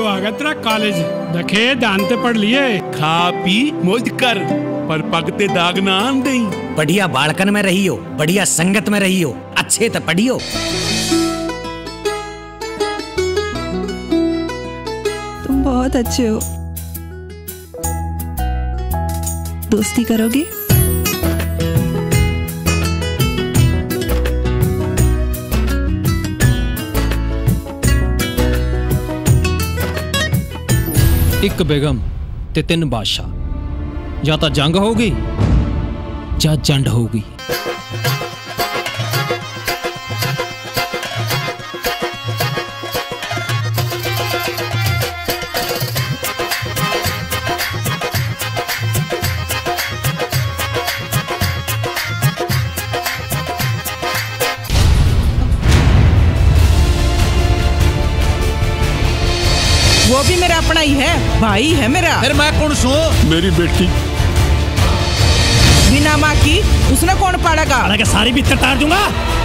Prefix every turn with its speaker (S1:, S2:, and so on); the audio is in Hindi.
S1: आ गया तेरा कॉलेज। देखे ध्यान ते पढ़ लिए।
S2: खा पी मौज कर, पर पगते दाग ना आन दई।
S3: बढ़िया बालकन में रही हो, बढ़िया संगत में रही हो, अच्छे तो पढ़ियो।
S4: तुम बहुत अच्छे हो। दोस्ती करोगे?
S5: एक बेगम ते 3 बादशाह, या तो जंग होगी या जंड होगी।
S6: वो भी मेरा अपना ही है, भाई है मेरा।
S5: फिर मैं कौन सू?
S2: मेरी बेटी
S6: बिना माँ की उसने कौन पालेगा?
S5: सारी बिस्तर तार दूंगा।